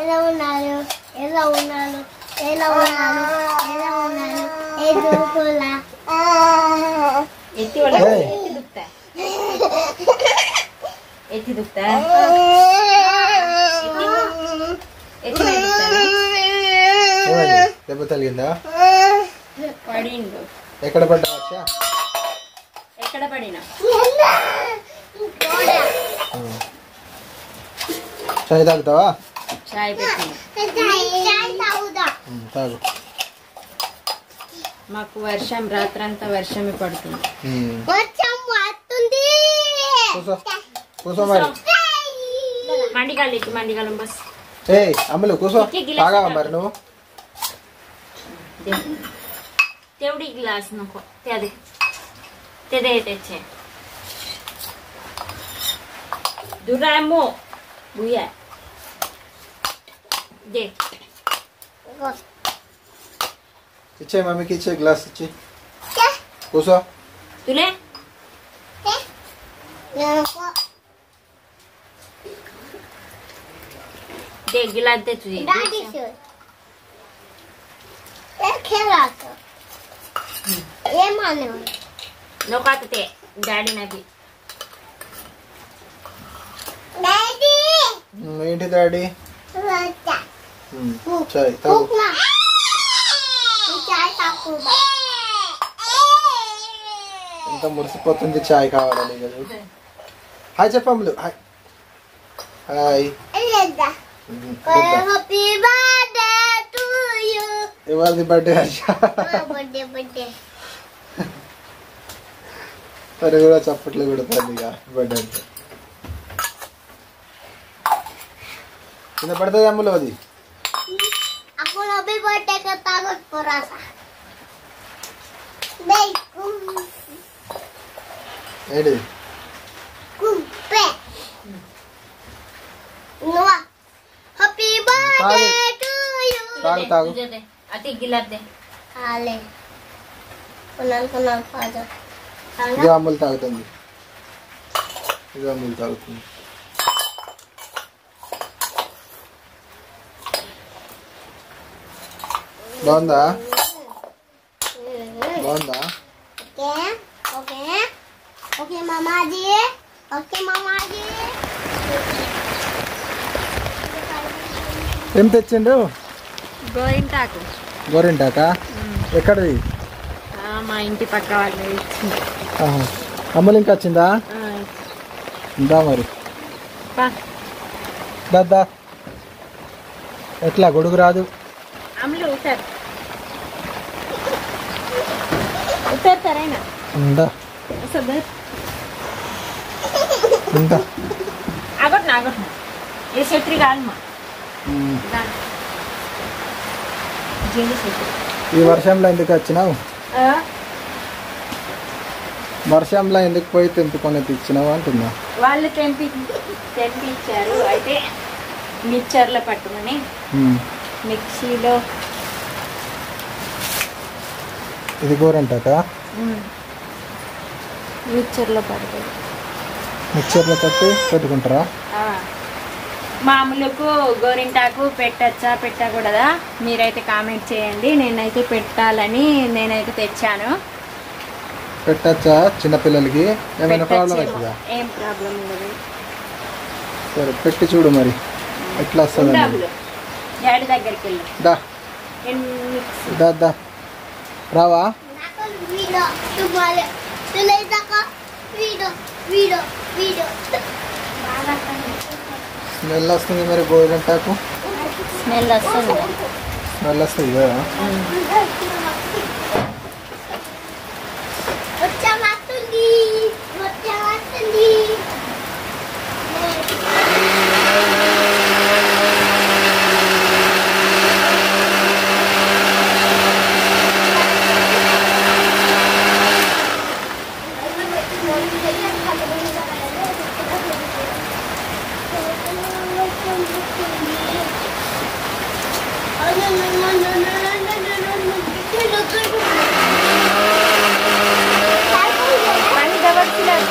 ఎలా ఉన్నారు ఎలా ఉన్నారు ఎలా ఉన్నారు ఎలా ఉన్నారు ఎదురుకోలా ఎత్తి వాళ్ళ ఎత్తి దుక్తా దెబ్బ తగిలిందా? పడిండు. ఎక్కడ పడ్డా? ఎక్కడ పడినా? చాయ్ తాగుతావా? చాయ్ పెట్టిన తాగు. మాకు వర్షం రాత్రంతా వర్షమే పడుతుంది. కూసో కూసో మరి. మండిగాలి బస్. ఏ అమ్ములు కూసో. తాగావా మరి నువ్వు? तेवढी ग्लास नको त्या दे ते दे त्याचे दुरामो बुया दे इच्छे मम्मी की इच्छे ग्लास इच्छे కూసో. तुले दे गिलास दे तुझी नको आता ते डॅडी नाही ఏంటి డాడీ? చాయ్ తాగు. ఎంత మురిసిపోతుంది చాయ్ కావాలని కదా. హాయ్ చెప్పమ్ములు. Hi hi. ఎవరిది బర్త్డే? తను కూడా చప్పట్లు కొడుతుంది ఇక బర్త్డే అంటే. కింద పడుతుంది అమ్ములు అది. ఏంటి తాగు తాగు. अति गिलास दे ఇది అమ్ములు తాగుతుంది. ఇది అమ్ములు తాగుతుంది. బాగుందా? బాగుందా? ఓకే ఓకే మామాజీ ఓకే మామాజీ. ఏం తెచ్చిండు? గోరింటాకు. గోరింటాకా? ఎక్కడిది? మా ఇంటి పక్క వాళ్ళు ఇచ్చింది. అమ్ములు ఇంకా వచ్చిందా? ఇందా మరి. దా ఎట్లా గొడుగు రాదు? అమ్ములు ఉతారు ఉతారుతారైనా ఉందా? ఉందా? ఆగొట్టు ఆగొట్టు ఏ చెట్టు కాదమ్మా. ఈ వర్షంలో ఎందుకు వచ్చినావు? వర్షంలో ఎందుకు పోయి తెంపుకొని తెచ్చినావు అంటున్నా. వాళ్ళు తెంపించారు. అయితే మిక్చర్లో పట్టుమని మిక్సీలో. ఇది గోరంటాకా? మిక్చర్లో పడుతుంది. మిక్చర్లో పట్టి పెట్టుకుంటారా? మామూలుకు గోరింటాకు పెట్టచ్చా పెట్టకూడదా మీరైతే కామెంట్ చేయండి. నేనైతే పెట్టాలని నేనైతే తెచ్చాను. పెట్టచ్చా? చిన్నపిల్లలకి ఏమైనా ప్రాబ్లం అవుతుందా? ఏం ప్రాబ్లం ఉండదు. సరే పెట్టి చూడు మరి ఎట్లా వస్తుంది. డాడీ దగ్గరికి వెళ్ళి దా రావా? స్మెల్ వస్తుంది మరి గోరింటాకు. స్మెల్ వస్తుంది. స్మెల్ వస్తుంది కదా.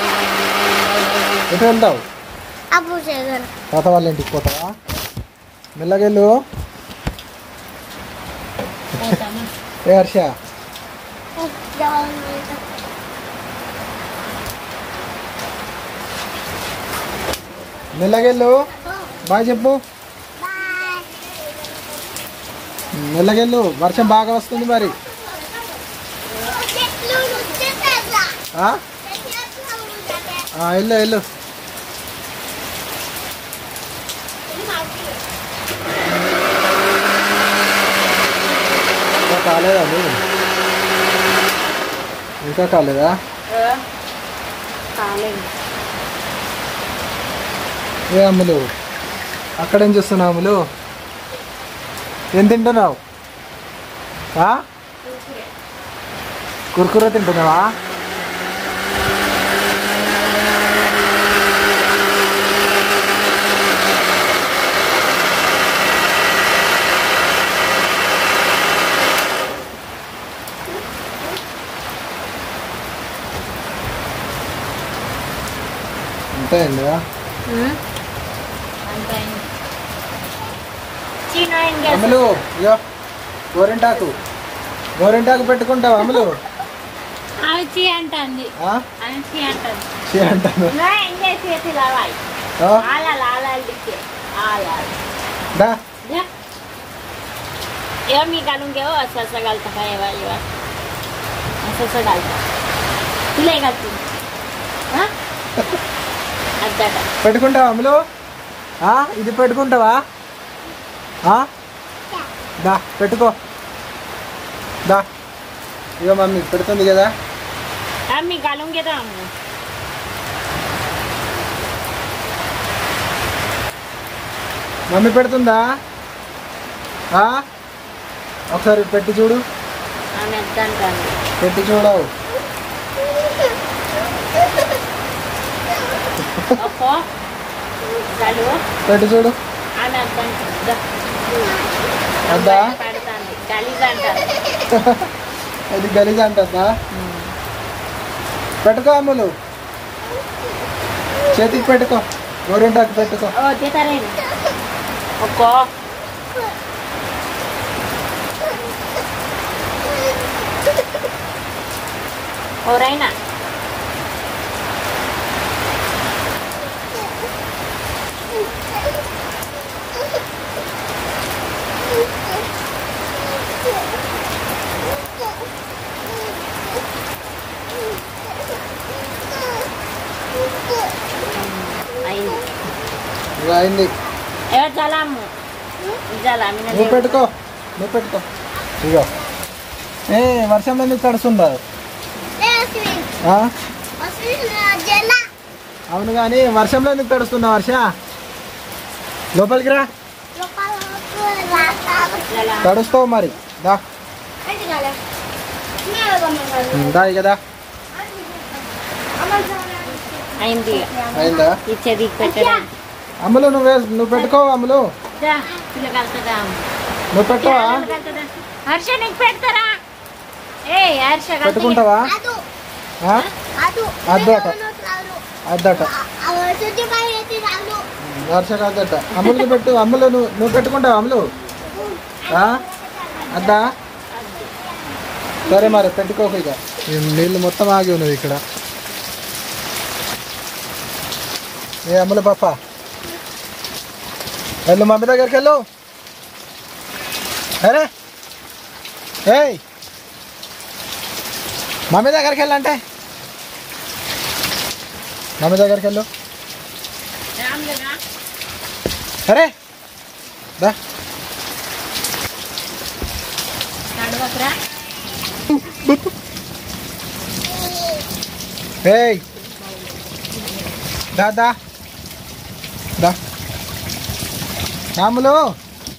ఎటు వెళ్తావు? తాత వాళ్ళ ఇంటికి పోతావా? మెల్లగెళ్ళు. ఏ హర్ష మెల్లగెళ్ళు. బాయ్ చెప్పు. మెల్లగెళ్ళు, వర్షం బాగా వస్తుంది మరి. వెళ్ళు వెళ్ళు. ఇంకా కాలేదా నువ్వు? ఇంకా కాలేదా? ఏ అమ్ములు అక్కడేం చేస్తున్నావు అమ్ములు? ఏం తింటున్నావు? కుర్కురే తింటున్నావా? అంతే అండి. అమ్ములు ఇయో గోరింటాకు పెట్టుకుంటావు అమ్ములు? అంటుంది मी घालून घेऊ असं असं घालतं का असं असं घालतं तुला घालतो పెట్టుకుంటావా అమ్ములు? ఇది పెట్టుకుంటావా? దా పెట్టుకో. దా ఇగో మమ్మీ పెడుతుంది కదా. मी घालून घेतो మమ్మీ పెడుతుందా? ఒకసారి పెట్టి చూడు. పెట్టి చూడవు. పెట్టి చూడు. అద్దా అది గలీజ్ అంటా. పెట్టుకో అమ్ములు, చేతికి పెట్టుకో. గోరింటాకు పెట్టుకో. ఓరైనా అయింది. నువ్వు పెట్టుకో. ఇగో ఏ వర్షంలో ఎందుకు తడుస్తుండదు? అవును కానీ వర్షంలో ఎందుకు తడుస్తున్నావు వర్ష? లోపలికి రా. తడుస్తావు మరి. దా కదా. అయిందా? అమ్ములు నువ్వు పెట్టుకో. అమ్ములు నువ్వు పెట్టుకోవా? హర్ష నీకు పెడతారా? పెట్టుకుంటావా? అద్దట అద్దట వర్షకు అద్దట. అమ్ములు పెట్టు. అమ్ములు నువ్వు పెట్టుకుంటావా అమ్ములు? అద్దా సరే మరి పెట్టుకోక. ఇక నీళ్ళు మొత్తం ఆగి ఉన్నది ఇక్కడ. ఏ అమ్ములు పాప వెళ్ళు మమ్మీ దగ్గరికి వెళ్ళు. అరే ఏయ్ మమ్మీ దగ్గరికి వెళ్ళంటే మమ్మీ దగ్గరికి వెళ్ళు. అరే దా ఏయ్ దా దా దా అమ్ములు